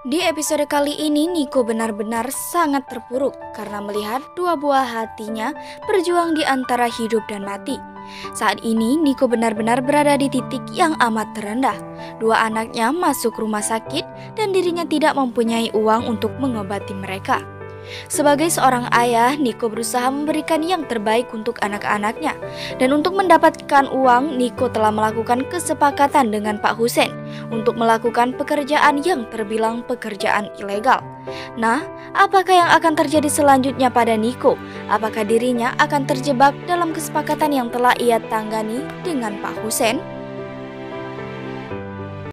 Di episode kali ini, Niko benar-benar sangat terpuruk karena melihat dua buah hatinya berjuang di antara hidup dan mati. Saat ini, Niko benar-benar berada di titik yang amat terendah. Dua anaknya masuk rumah sakit dan dirinya tidak mempunyai uang untuk mengobati mereka. Sebagai seorang ayah, Niko berusaha memberikan yang terbaik untuk anak-anaknya. Dan untuk mendapatkan uang, Niko telah melakukan kesepakatan dengan Pak Hussein untuk melakukan pekerjaan yang terbilang pekerjaan ilegal. Nah, apakah yang akan terjadi selanjutnya pada Niko? Apakah dirinya akan terjebak dalam kesepakatan yang telah ia tanggani dengan Pak Hussein?